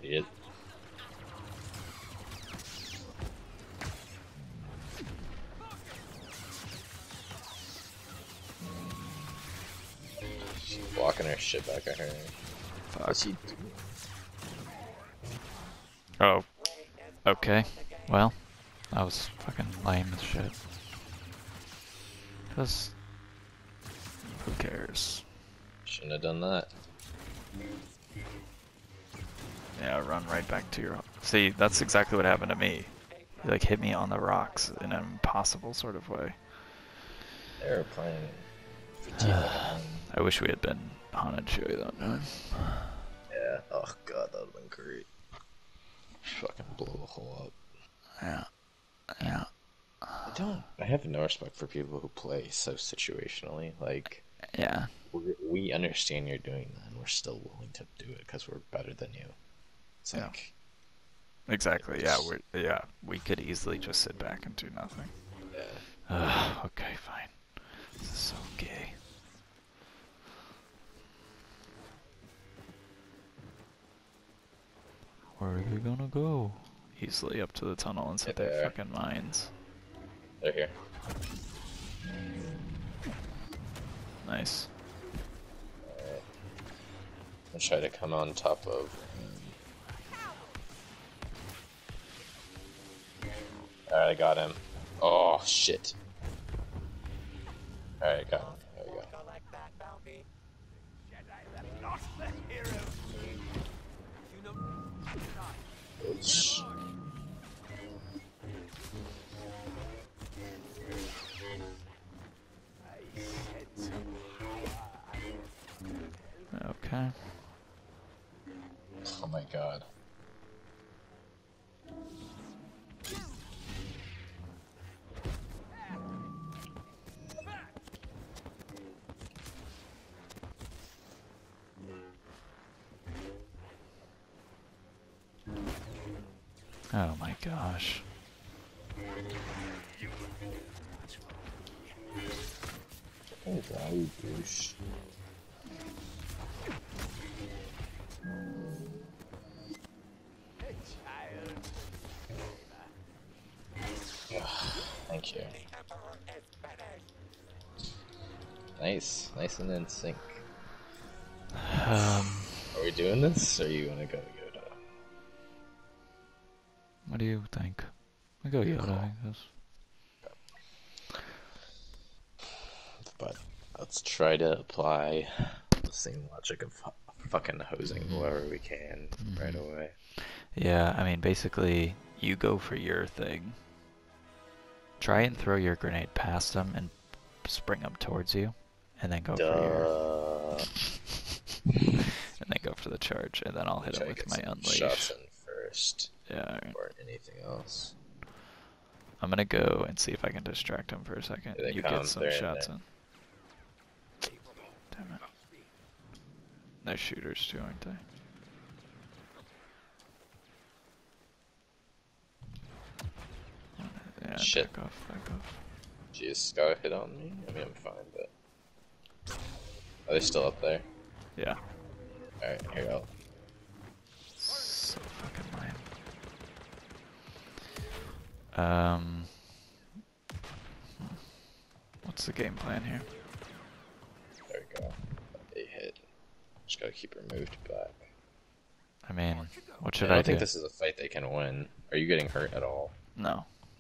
idiot. She's blocking her shit back at her. What's he doing? Oh. Okay. Well, that was fucking lame as shit. Cause who cares? Shouldn't have done that. Yeah, run right back to your... See, that's exactly what happened to me. He like hit me on the rocks in an impossible sort of way. They were playing Vegeta. I wish we had been Hanachi that time. Yeah. Oh god, that would have been great. Fucking blow the hole up. Yeah. Yeah. I have no respect for people who play so situationally. Like, Yeah. we understand you're doing that, and we're still willing to do it because we're better than you. It's Yeah. like, Exactly. Yeah. We could easily just sit back and do nothing. yeah. Okay, fine. This is so gay. Where are they gonna go? Easily up to the tunnel and set their fucking mines. They're here. Nice. Alright. I'll try to come on top of. Alright, I got him. Oh, shit. Alright, got him. There we go. Oops. Okay. Oh my god. Oh my gosh. Hey, you douche. Thank you. Nice. Nice and in sync. Are we doing this, or you want to go Yoda? What do you think? I go Yoda, I guess. But let's try to apply the same logic of fucking hosing whoever we can right away. Yeah, I mean, basically, you go for your thing. Try and throw your grenade past them and spring them towards you, and then go for your... and then go for the charge, and then I'll hit him with my unleash. Shots in first. Yeah. Or anything else. I'm gonna go and see if I can distract him for a second. You get some shots in. Damn it. They're shooters too, aren't they? Yeah, shit. Back off. Jeez, got a hit on me? I mean, I'm fine, but... Are they still up there? Yeah. Alright, here we go. So fucking lame. What's the game plan here? There we go. They hit. Just gotta keep her moved back. I mean, what should I I don't do? think this is a fight they can win. Are you getting hurt at all? No.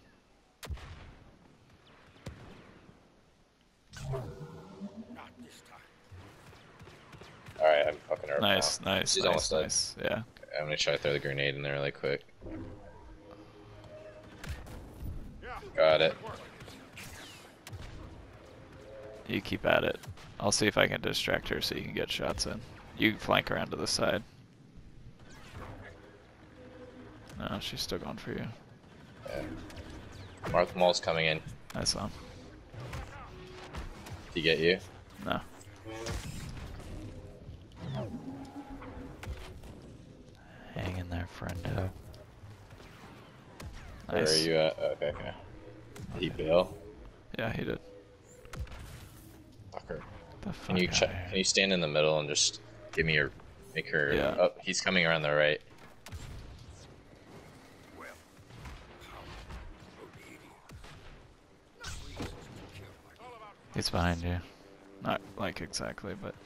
Alright, I'm fucking her up Nice, now. nice, She's nice, almost dead. nice. Yeah. I'm gonna try to throw the grenade in there really quick. Got it. You keep at it. I'll see if I can distract her so you can get shots in. You flank around to the side. No, she's still going for you. Yeah. Marth Maul's coming in. I saw him. Did he get you? No. Hang in there, friendo. Nice. Where are you at? Okay. Did he bail? Yeah, he did. Fucker. The fuck Can you check? Can you stand in the middle and just give me your make her? Yeah. Oh, he's coming around the right. He's behind you. Not like exactly, but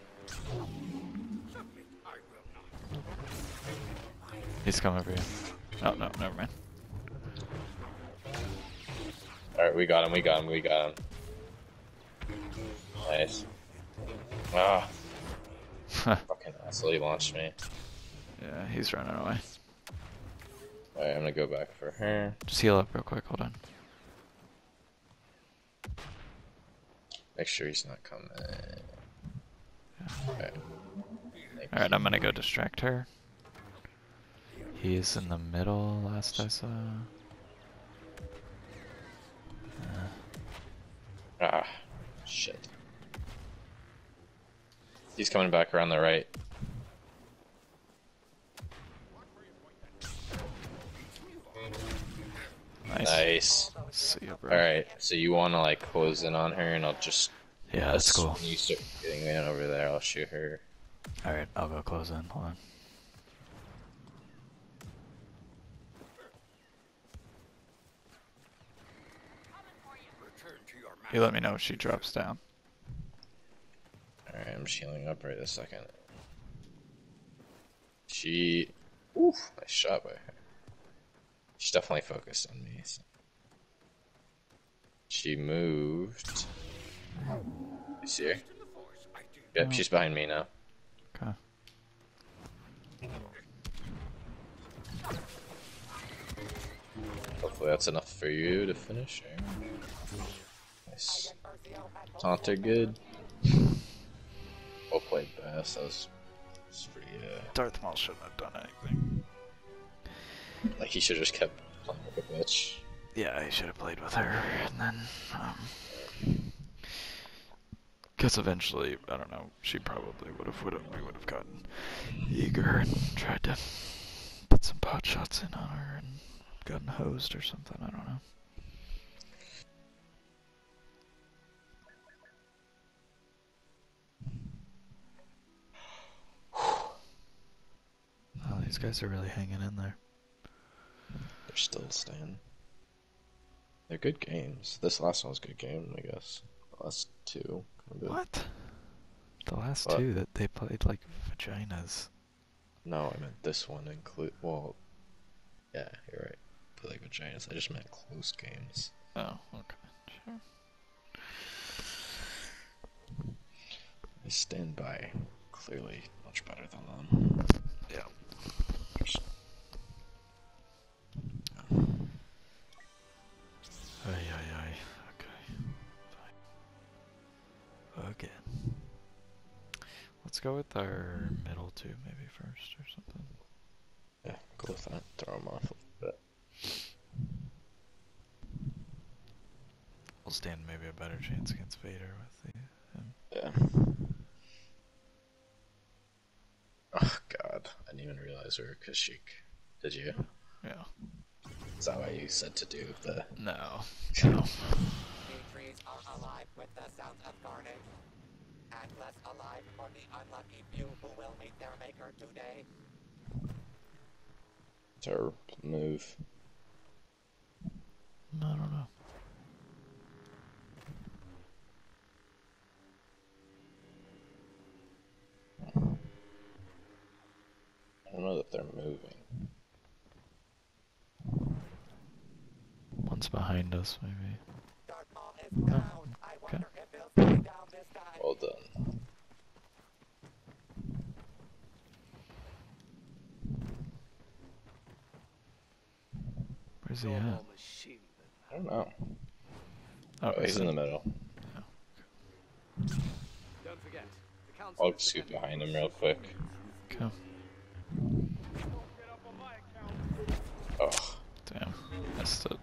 he's coming for you. Oh no, never mind. Alright, we got him, we got him, we got him. Nice. Ah. Fucking asshole, he launched me. Yeah, he's running away. Alright, I'm gonna go back for her. Just heal up real quick, hold on. Make sure he's not coming. Yeah. Alright, I'm gonna go distract her. He's in the middle, last I saw. Ah, shit. He's coming back around the right. Nice. See ya, bro. Alright, so you wanna like close in on her and I'll just... Yeah, that's cool. When you start getting in over there, I'll shoot her. Alright, I'll go close in, hold on. You let me know if she drops down. Alright, I'm just healing up right this second. She... Oof, nice shot by her. She's definitely focused on me. So. She moved. You see her? Yep, she's behind me now. Okay. Hopefully that's enough for you to finish her. Nice. Taunter good. Well played, Bass. That was pretty, Darth Maul shouldn't have done anything. Like, he should have just kept playing like a bitch. Yeah, he should have played with her, and then, because eventually, I don't know, she probably we would have gotten eager and tried to put some pot shots in on her and gotten hosed or something, I don't know. Oh, these guys are really hanging in there. They're still staying. They're good games. This last one was a good game, I guess. The last two. What? The last two that they played like vaginas. No, I meant this one include. Well, yeah, you're right. Play like vaginas. I just meant close games. Oh, okay. Sure. I stand by. Clearly much better than them. Yeah. Ay, ay, ay. Okay. Fine. Okay. Let's go with our middle two maybe first or something. Yeah, go with that. Throw them off a little bit. We'll stand maybe a better chance against Vader with him. Yeah. Oh god, I didn't even realize we were Kashyyyk. Did you? Yeah. Is that why you said to do the... No. No. The trees are alive with the sounds of carnage, and less alive for the unlucky few who will meet their maker today. It's our move. I don't know. I don't know that they're moving. One's behind us, maybe. Darth Maul is down. I Okay. wonder if he'll stay down this time. Well done. Where's he at? I don't know. Oh, He's in the middle. Don't forget, the council I'll scoot behind him real quick. Okay. Oh, Damn. Missed it.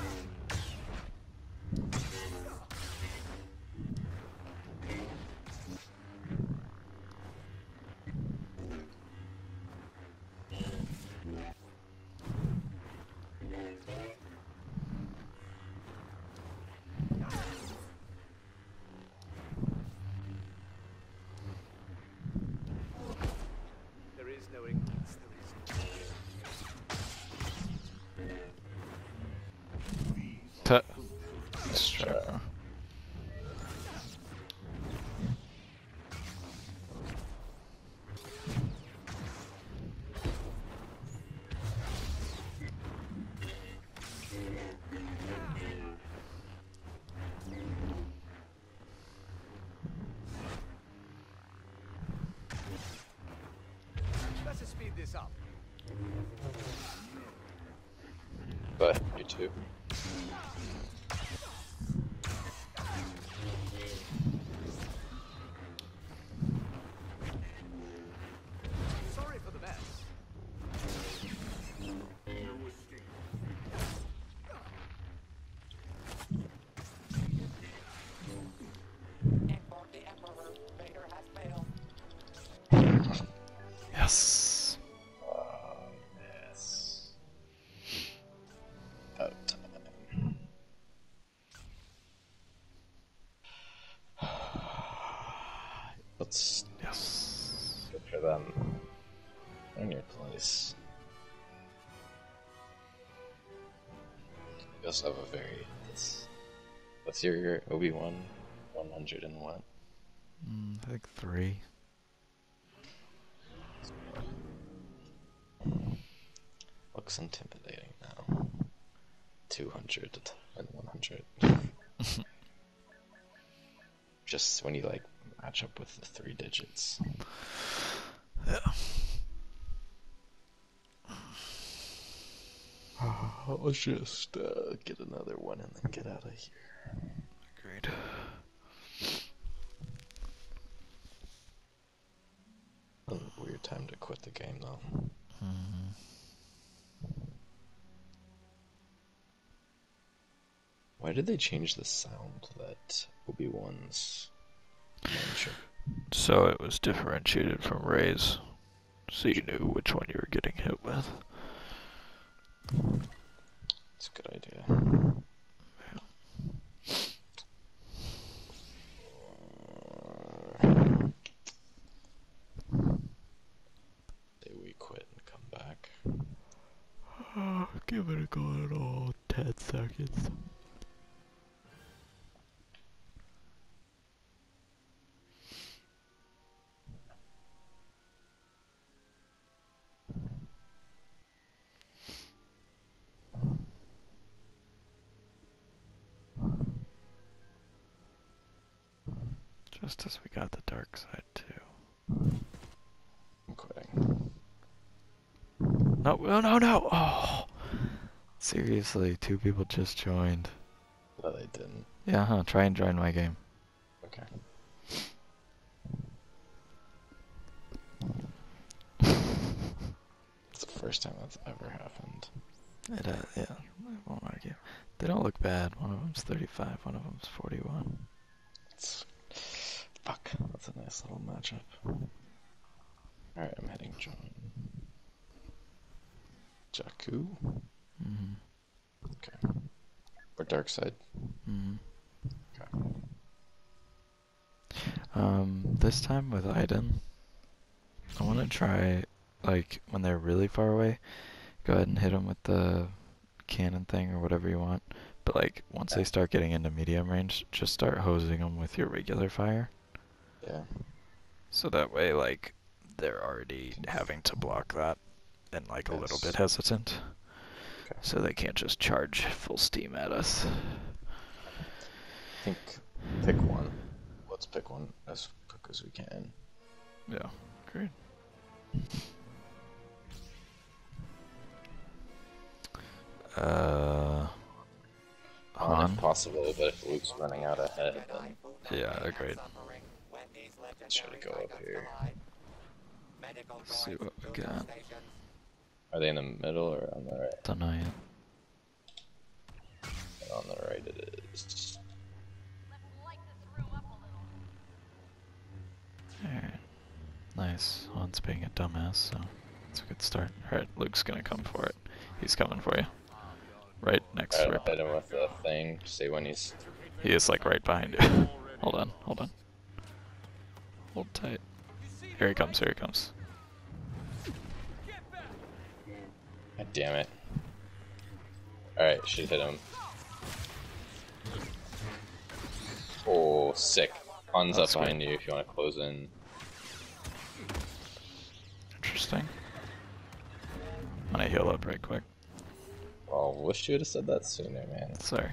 There is no ignorance, there is. Distract. to speed this up. Go ahead, you too. Sorry for the mess. Inform the Emperor. Vader has failed. Yes. Yes. About time. Let's Yes. good for them. In your place. You also have a very. What's your Obi-Wan 100 and what? I think 3. Looks intimidating now. 200 and 100. Just when you like match up with the 3 digits. Yeah. I'll just get another one and then get out of here. Agreed. A weird time to quit the game though. Why did they change the sound that Obi-Wan's mentioned? So it was differentiated from Ray's, so you knew which one you were getting hit with. It's a good idea. Say we quit and come back. Give it a go in all 10 seconds. Just as we got the dark side too. I'm quitting. No, no! Oh! Seriously, 2 people just joined. No, they didn't. Yeah, huh? Try and join my game. Okay. It's the first time that's ever happened. Yeah, I won't argue. They don't look bad. One of them's 35, one of them's 41. Fuck, that's a nice little matchup. Alright, I'm hitting John. Jakku? Okay. Or Dark Side? Okay. This time with Aiden, I want to try, like, when they're really far away, go ahead and hit them with the cannon thing or whatever you want. But, like, once they start getting into medium range, just start hosing them with your regular fire. Yeah. So that way, like, they're already having to block that and, like, a little bit hesitant. Okay. So they can't just charge full steam at us. I think pick one. Let's pick one as quick as we can. Yeah, great. Han? If possible, but if Luke's running out ahead, then Yeah, agreed. try to go up here. Let's see what we got. Are they in the middle or on the right? Don't know yet. And on the right it is. Alright. Nice. Han's being a dumbass, so it's a good start. Alright, Luke's gonna come for it. He's coming for you. Right next to Alright, hit him with the thing. See when he's. He is like right behind you. Hold on, hold on. Hold tight. Here he comes, here he comes. God damn it. Alright, should hit him. Oh, sick. Han's up behind you if you want to close in. Interesting. I'm gonna heal up right quick. Well, wish you would have said that sooner, man. Sorry.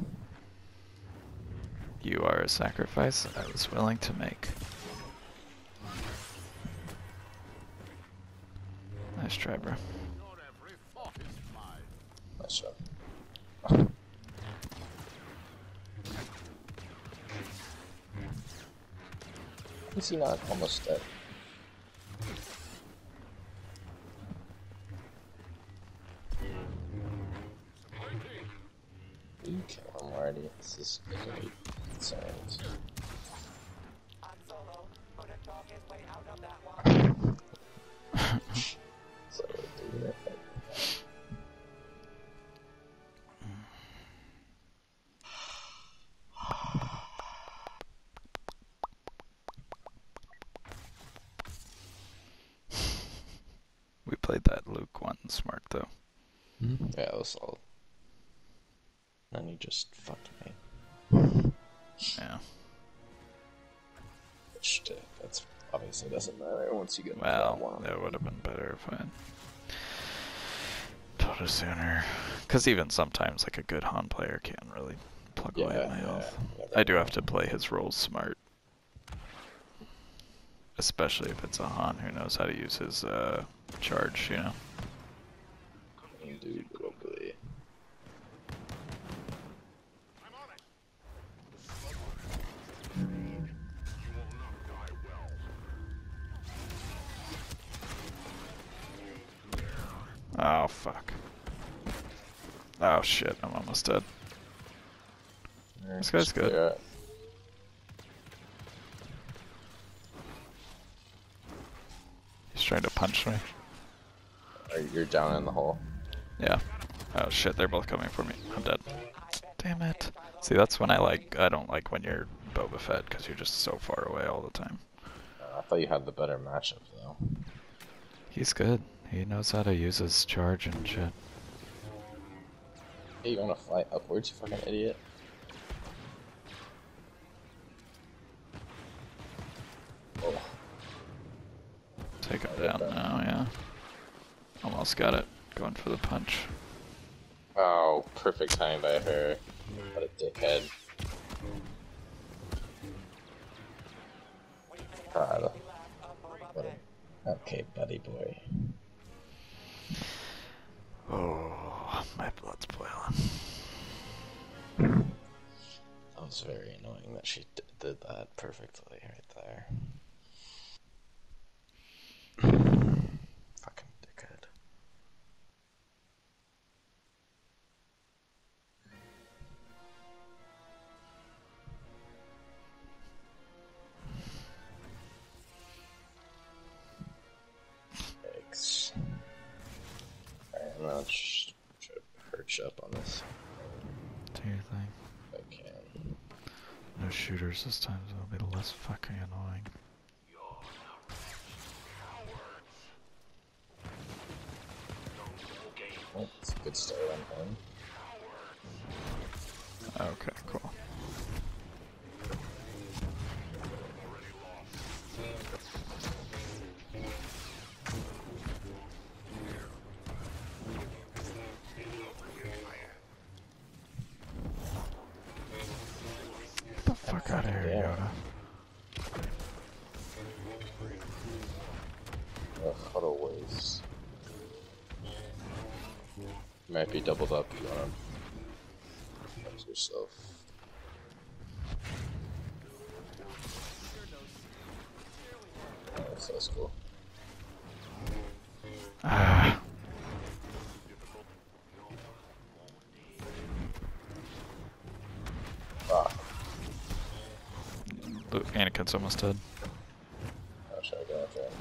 You are a sacrifice I was willing to make. Nice try, bro. Your every thought is mine. Nice shot. Is he not almost dead? You kill him already. This is really insane. Han Solo couldn't talk his way out of that one. So, dude, We played that Luke one smart though. yeah, it was solid. Then he just fucked me. Yeah. Which, that's obviously doesn't matter once you get Well, that one. that would have been better if I had told her sooner. Because even sometimes, like a good Han player can't really plug away at my health. never I do know. have to play his roles smart. Especially if it's a Han who knows how to use his charge, you know? Indubitably. Oh, fuck. Oh, shit, I'm almost dead. This guy's good. Yeah. He's trying to punch me. You're down in the hole. Yeah. Oh, shit, they're both coming for me. I'm dead. Damn it. See, that's when I don't like when you're Boba Fett, because you're just so far away all the time. I thought you had the better matchup, though. He's good. He knows how to use his charge and shit. Hey, you wanna fly upwards, you fucking idiot? Oh. Take him down now, yeah. Almost got it. Going for the punch. Oh, perfect time by her. What a dickhead. God. Okay, buddy boy. Oh, my blood's boiling. That was very annoying that she did that perfectly right there. Fucking dickhead. Yikes. Alright, I'm gonna try to perch up on this Do your thing. if I can. No shooters this time, so it'll be less fucking annoying. Oh, it's a good start on him. Okay, cool. Get the fuck out of here, Damn. Yoda. Ugh, what a waste. Might be doubled up, you wanna help yourself. Oh, that's cool. Ah, Fuck. Luke, Anakin's almost dead. I'll try to go after him.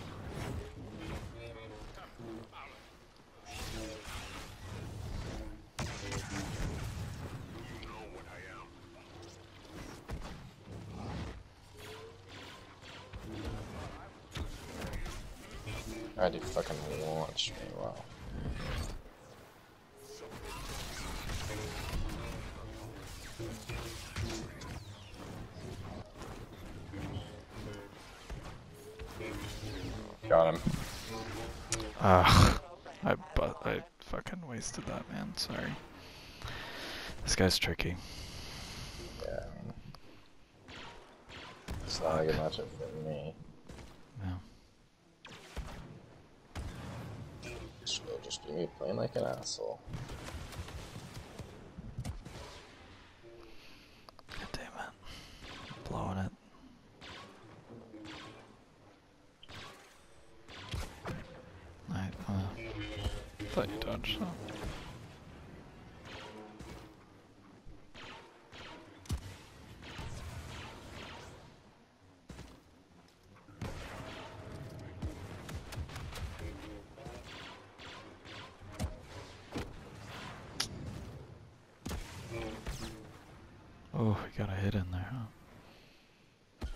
I did fucking launch me, wow. Got him. Ugh. I fucking wasted that, man. Sorry. This guy's tricky. Yeah. It's not a good matchup for me. Yeah. just be me playing like an asshole. God damn it. Blowing it. I thought you dodged that. Oh, we got a hit in there, huh?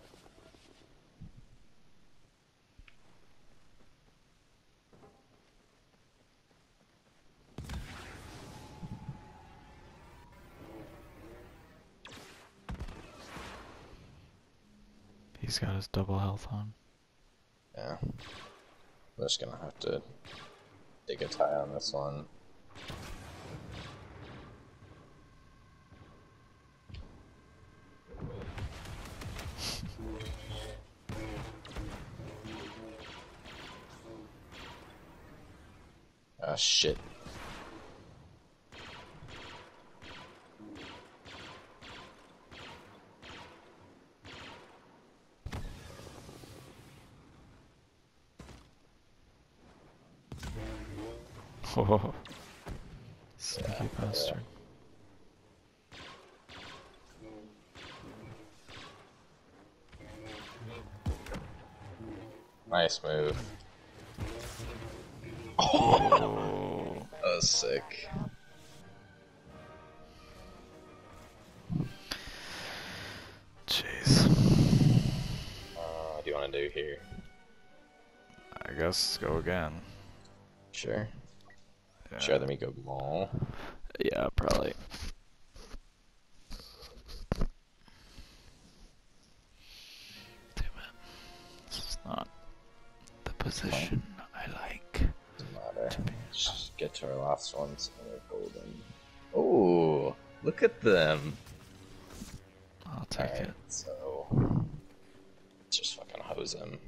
He's got his double health on. Yeah. I'm just gonna have to dig a tie on this one. Ah, shit. Oh, sneaky bastard. Nice move. Oh. That was sick. Jeez. What do you want to do here? I guess go again. Sure. Yeah. Should rather me go mall. Yeah, probably. Damn it. This is not the position I like. Doesn't matter. Just get to our last ones and we're golden. Oh, look at them. I'll take Alright, it. so let's just fucking hose him.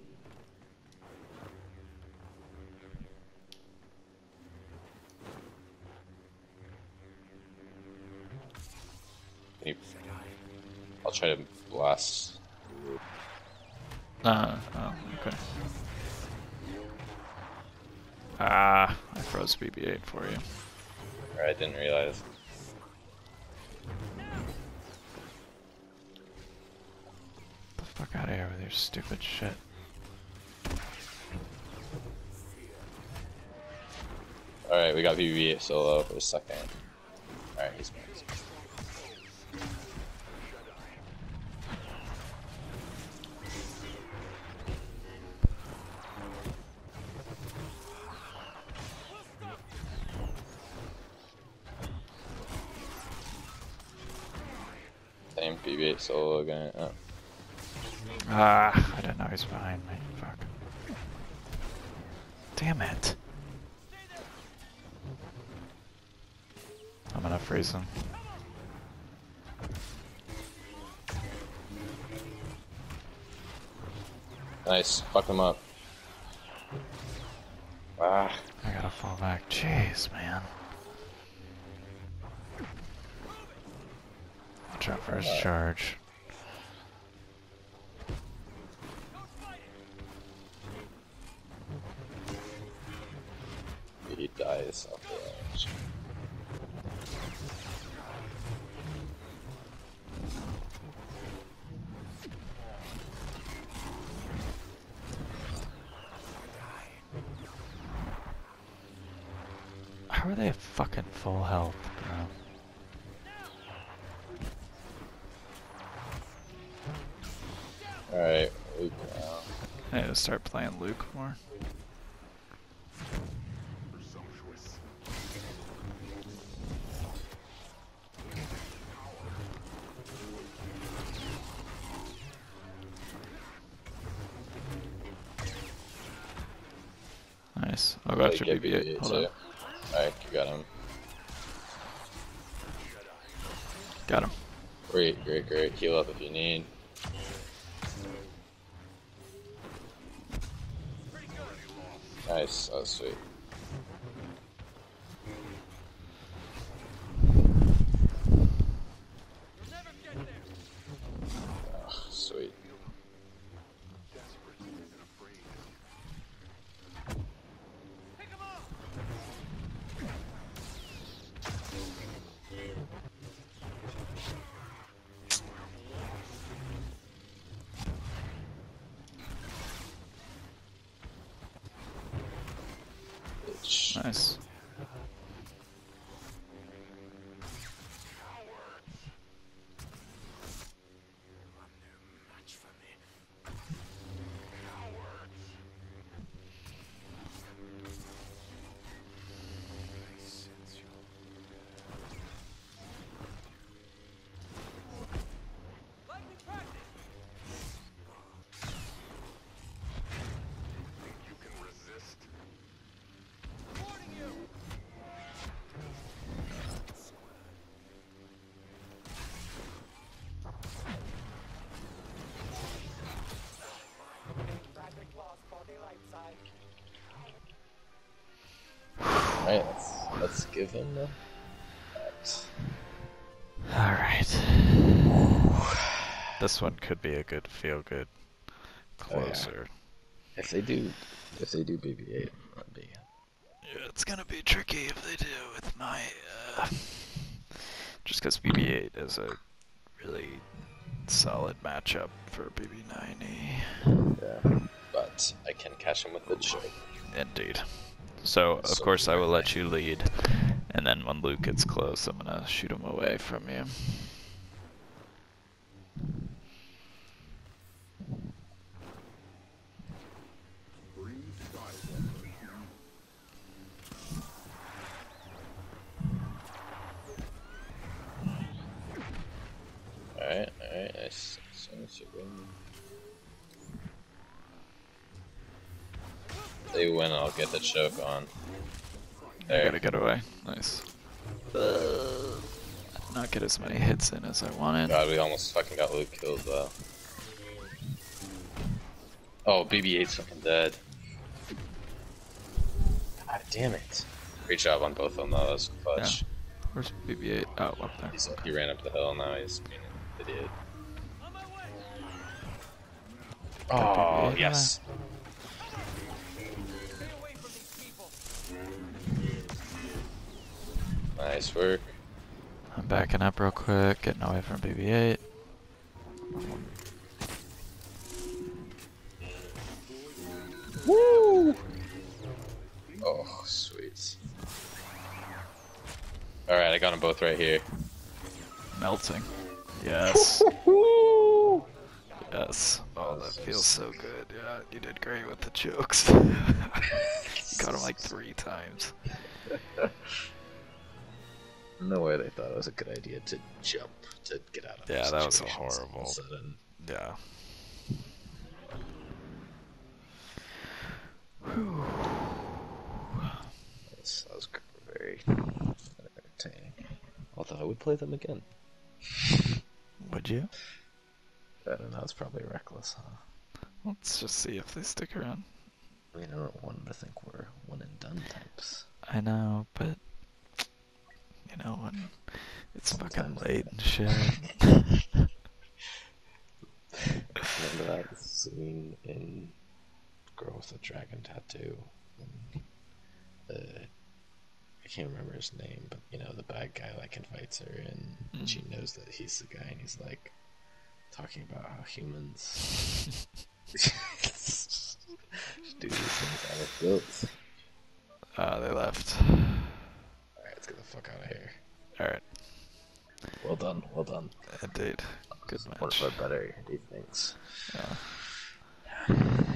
Can you... I'll try to blast. Oh, okay. Ah, I froze BB-8 for you. Or I didn't realize. Get the fuck out of here with your stupid shit. Alright, we got BB-8 solo for a second. Alright, he's back. Same BB-8 solo again. Oh. Ah, I didn't know he's behind me. Fuck. Damn it. I'm gonna freeze him. Nice, fuck him up. Ah, I gotta fall back. Jeez, man. Watch out for his charge. he dies off the range. How are they fucking full health, bro? Alright, Luke now. I need to start playing Luke more. Nice. I got your BB-8. Hold on. Alright, you got him. Got him. Great, great, great. Heal up if you need. Nice, that was sweet. Nice. Alright, let's give him that. Alright. This one could be a good feel-good closer. If they do BB-8, that'd be. Yeah, it's gonna be tricky if they do with my, just because BB-8 is a really solid matchup for BB-9E. Yeah, but I can catch him with the choke. Indeed. So, of So course, I will let you lead, and then when Luke gets close, I'm gonna shoot him away from you. Alright, nice. They win, I'll get the choke on. I gotta get away. Nice. Not get as many hits in as I wanted. God, we almost fucking got Luke killed though. Oh, BB-8's fucking dead. God damn it. Great job on both of them though, that was clutch. Yeah. Where's BB-8? Oh, up there. He ran up the hill, now he's being an idiot. Oh, yes. Nice work. I'm backing up real quick, getting away from BB-8. Woo! Oh, sweet. Alright, I got them both right here. Melting. Yes. Yes. Oh, that feels so good. Yeah, you did great with the chokes. Got him like 3 times. No way they thought it was a good idea to jump to get out of Yeah, that was situations all of a horrible. sudden. Yeah. That was very entertaining. Although I would play them again. Would you? I don't know, it's probably reckless, huh? Let's just see if they stick around. I mean, I don't want to think we're one and done types. I know, but you know when it's fucking Sometimes, late yeah. and shit. Remember that scene in Girl with the Dragon Tattoo? I can't remember his name, but you know, the bad guy like invites her in, and she knows that he's the guy, and he's like talking about how humans do these things out of guilt. They left. Alright, let's get the fuck out of here. Alright, Well done, well done. indeed. Good One match. of our better evenings. Yeah.